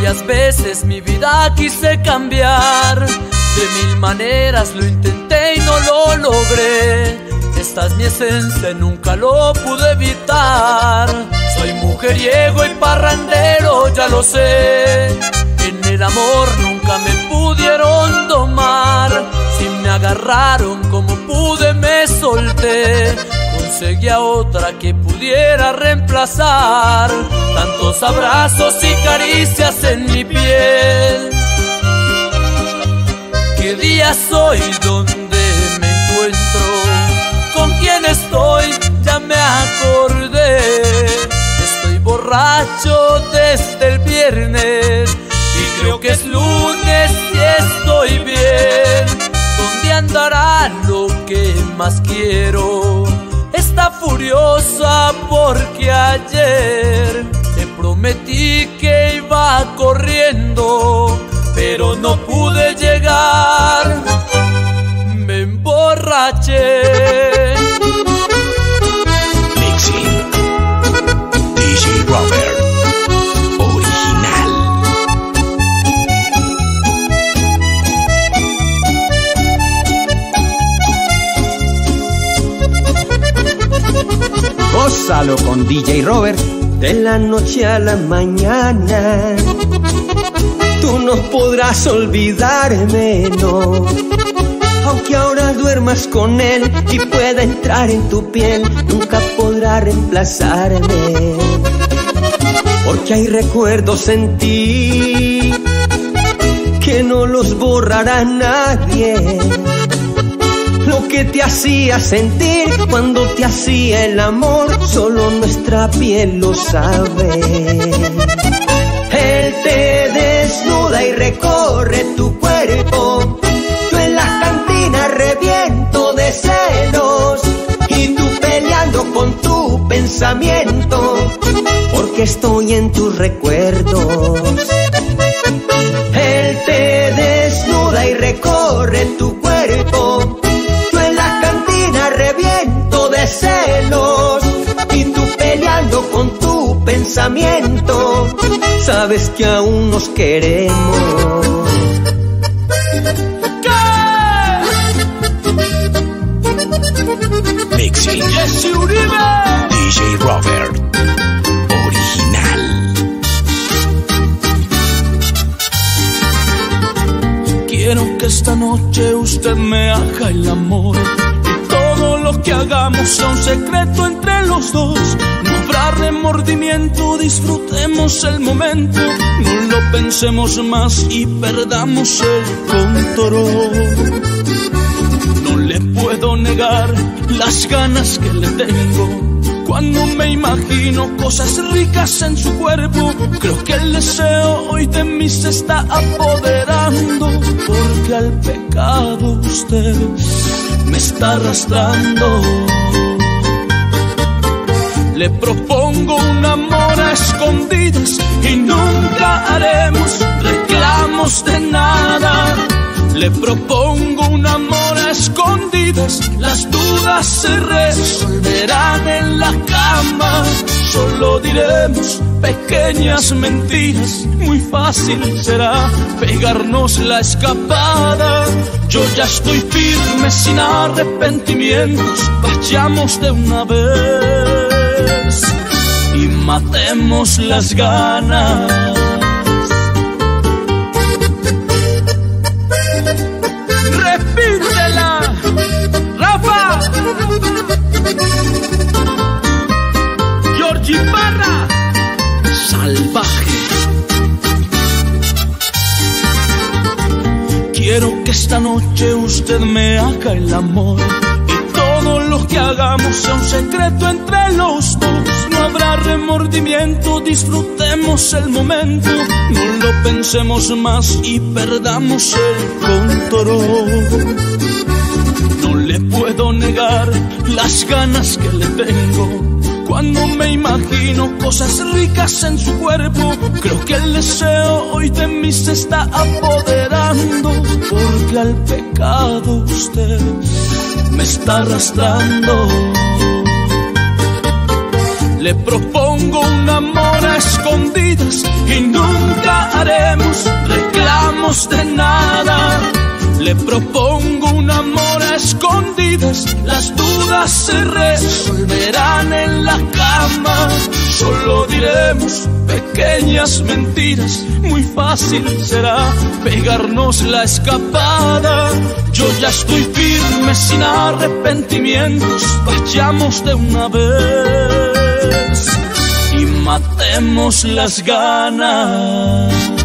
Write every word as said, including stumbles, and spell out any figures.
Varias veces mi vida quise cambiar, de mil maneras lo intenté y no lo logré. Esta es mi esencia y nunca lo pude evitar. Soy mujeriego y parrandero, ya lo sé. En el amor nunca me pudieron domar. Si me agarraron como pude me solté. Conseguí a otra que pudiera reemplazar tantos abrazos y caricias en mi piel. ¿Qué día soy? ¿Dónde me encuentro? ¿Con quién estoy? Ya me acordé. Estoy borracho desde el viernes y creo que es lunes y estoy bien. ¿Dónde andará lo que más quiero? Está furiosa porque ayer te prometí que iba corriendo, pero no pude llegar. Me emborraché. Mixing D J Robert original. Gózalo con D J Robert. De la noche a la mañana tú no podrás olvidarme, no. Aunque ahora duermas con él y pueda entrar en tu piel, nunca podrá reemplazarme. Porque hay recuerdos en ti que no los borrará nadie. Lo que te hacía sentir cuando te hacía el amor, solo nuestra piel lo sabe. Él te desnuda y recorre tu cuerpo. Yo en la cantina reviento de celos y tú peleando con tu pensamiento, porque estoy en tus recuerdos. Él te desnuda y recorre tu cuerpo. Yo en la cantina reviento de celos y tú peleando con tu pensamiento. Sabes que aún nos queremos. Mixing Jesse Uribe, D J Robert original. quiero que esta noche usted me haga el amor y todo lo que hagamos sea un secreto entre los dos. No habrá remordimiento, disfrutemos el momento, no lo pensemos más y perdamos el control. No le puedo negar las ganas que le tengo cuando me imagino cosas ricas en su cuerpo. Creo que el deseo hoy de mí se está apoderando, porque al pecado usted me está arrastrando. Le propongo un amor a escondidas y nunca haremos reclamos de nada. Le propongo un amor a escondidas, las dudas se resolverán en la cama. Solo diremos pequeñas mentiras, muy fácil será pegarnos la escapada. Yo ya estoy firme sin arrepentimientos, vayamos de una vez y matemos las ganas. Repítela, Rafa, Georgie Parra, salvaje. Quiero que esta noche usted me haga el amor y todo lo que hagamos sea un secreto entre los dos. No habrá remordimiento, disfrutemos el momento, no lo pensemos más y perdamos el control. No le puedo negar las ganas que le tengo cuando me imagino cosas ricas en su cuerpo. Creo que el deseo hoy de mí se está apoderando, porque al pecado usted me está arrastrando. Le propongo un amor a escondidas y nunca haré hablaremos de nada. Le propongo un amor a escondidas, las dudas se resolverán en la cama. Solo diremos pequeñas mentiras, muy fácil será pegarnos la escapada. Yo ya estoy firme sin arrepentimientos, vayamos de una vez y matemos las ganas.